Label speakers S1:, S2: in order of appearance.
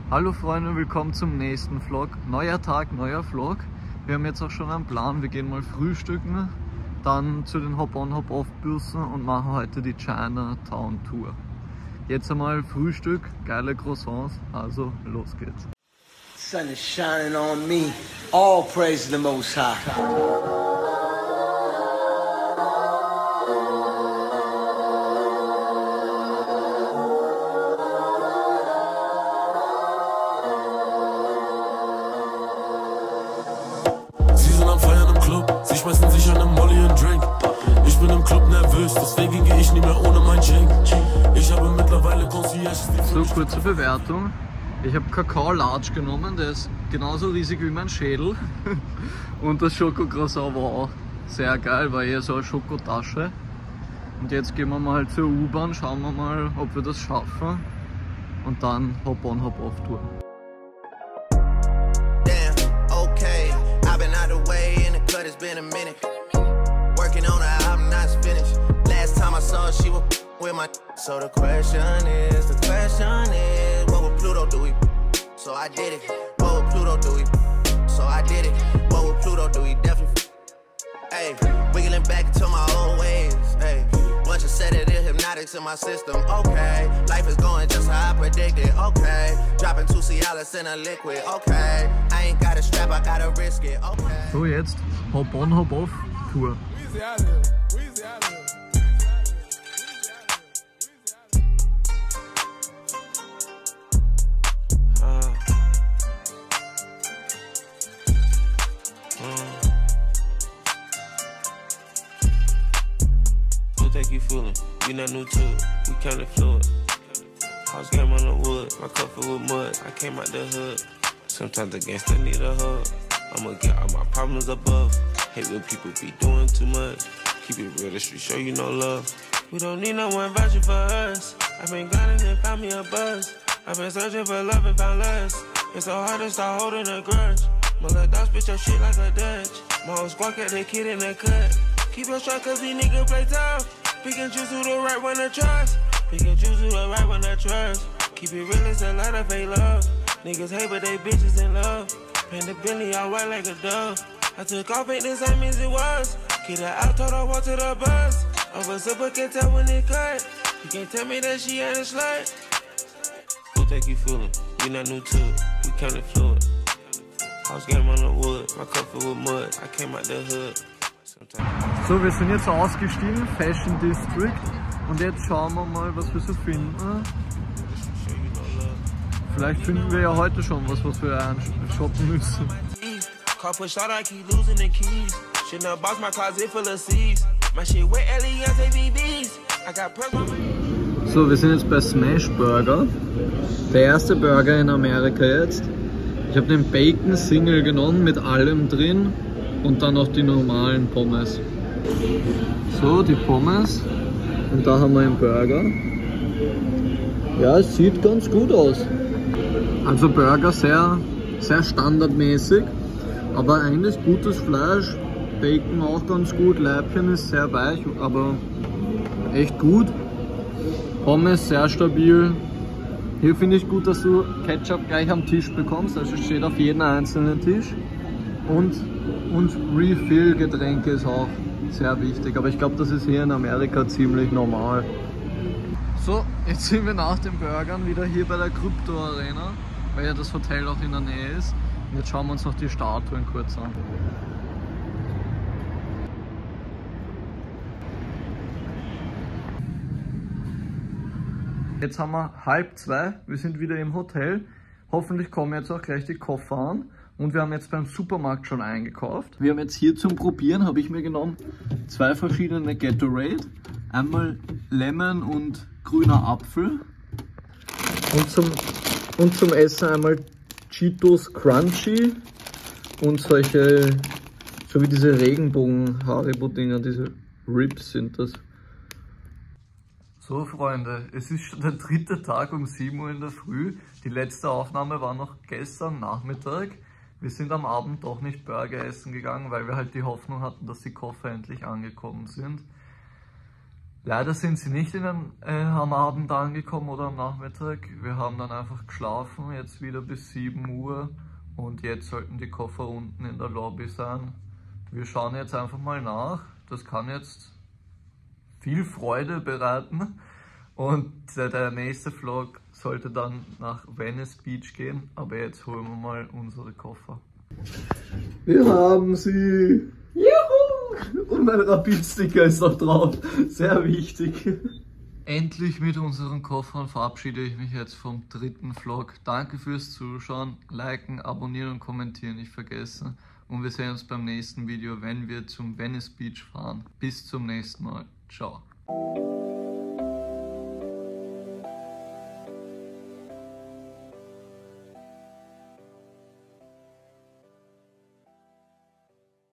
S1: Hallo Freunde, willkommen zum nächsten Vlog. Neuer Tag, neuer Vlog. Wir haben jetzt auch schon einen Plan. Wir gehen mal frühstücken, dann zu den Hop-on, Hop-off-Bussen und machen heute die Chinatown Tour. Jetzt einmal Frühstück, geile Croissants, also los geht's.
S2: Sun is shining on me. All praise the Most High.
S3: Sie sind am Feiern im Club, sie schmeißen sich an einem Molly und Drink. Ich bin im Club nervös, deswegen gehe ich nie mehr ohne mein Chink. Ich habe mittlerweile Concierge.
S1: So, kurze Bewertung. Ich habe Kakao Large genommen, der ist genauso riesig wie mein Schädel. Und das Schokocroissant war auch sehr geil, war eher so eine Schokotasche. Und jetzt gehen wir mal zur U-Bahn, schauen wir mal, ob wir das schaffen. Und dann Hop-on, Hop-off-Tour.
S4: It's been a minute. Working on her album, not finished. Last time I saw her, she was with my. So the question is, what would Pluto do? So I did it. What would Pluto do? So I did it. What would Pluto do? Definitely. Hey, wiggling back into my old ways. Hey, bunch of sedative hypnotics in my system. Okay, life is going just how I predicted. Okay, dropping 2 Cialis in a liquid. Okay, I ain't got a strap, I gotta risk it. Okay.
S1: So, jetzt Hop-on, Hop-off-Tour.
S3: Take you fooling, we not new to it, we kinda fluid. House game on the wood, my cup filled with mud, I came out the hood. Sometimes the gangster need a hug. I'ma get all my problems above. Hate when people be doing too much. Keep it real, the street show you no love. We don't need no one vouching for us. I've been grinding and found me a buzz. I've been searching for love and found less. It's so hard to start holding a grudge. My little dog spit your shit like a Dutch. My whole squad got that kid in the cut. Keep your shot cause these niggas play tough. Pick and choose who the right one to trust. Pick and choose who the right one to trust. Keep it real, it's a lot of fake love. Niggas hate but they bitches in love. Paint the Bentley all white like a dove. I took off, ain't the same as it was. Kid her out, told her walk to the bus. Over super can tell when it cut. You can't tell me that she ain't a slut. Who take you fooling? We not new to it, we kinda fluid. House game on the wood, my cup filled with mud. I came out the hood.
S1: So, wir sind jetzt ausgestiegen, Fashion District. Und jetzt schauen wir mal, was wir so finden. Vielleicht finden wir ja heute schon was wir shoppen müssen. So, wir sind jetzt bei Smash Burger. Der erste Burger in Amerika jetzt. Ich habe den Bacon Single genommen mit allem drin. Und dann noch die normalen Pommes. So, die Pommes. Und da haben wir einen Burger. Ja, es sieht ganz gut aus. Also Burger sehr standardmäßig. Aber eigentlich gutes Fleisch. Bacon auch ganz gut. Leibchen ist sehr weich, aber echt gut. Pommes sehr stabil. Hier finde ich gut, dass du Ketchup gleich am Tisch bekommst. Also steht auf jedem einzelnen Tisch. Und Refill-Getränke ist auch sehr wichtig, aber ich glaube, das ist hier in Amerika ziemlich normal. So, jetzt sind wir nach den Burgern wieder hier bei der Krypto Arena, weil ja das Hotel auch in der Nähe ist. Und jetzt schauen wir uns noch die Statuen kurz an. Jetzt haben wir 1:30, wir sind wieder im Hotel. Hoffentlich kommen jetzt auch gleich die Koffer an. Und wir haben jetzt beim Supermarkt schon eingekauft. Wir haben jetzt hier zum Probieren, habe ich mir genommen, 2 verschiedene Gatorade. Einmal Lemon und grüner Apfel. Und zum Essen einmal Cheetos Crunchy und solche, so wie diese Regenbogen-Haribo-Dinger, diese Ribs sind das. So Freunde, es ist schon der 3. Tag um 7 Uhr in der Früh. Die letzte Aufnahme war noch gestern Nachmittag. Wir sind am Abend doch nicht Burger essen gegangen, weil wir halt die Hoffnung hatten, dass die Koffer endlich angekommen sind. Leider sind sie nicht am Abend angekommen oder am Nachmittag. Wir haben dann einfach geschlafen, jetzt wieder bis 7 Uhr und jetzt sollten die Koffer unten in der Lobby sein. Wir schauen jetzt einfach mal nach. Das kann jetzt viel Freude bereiten und der nächste Vlog sollte dann nach Venice Beach gehen, aber jetzt holen wir mal unsere Koffer. Wir haben sie! Juhu! Und mein Rapid-Sticker ist noch drauf. Sehr wichtig. Endlich mit unseren Koffern verabschiede ich mich jetzt vom 3. Vlog. Danke fürs Zuschauen, liken, abonnieren und kommentieren nicht vergessen. Und wir sehen uns beim nächsten Video, wenn wir zum Venice Beach fahren. Bis zum nächsten Mal. Ciao.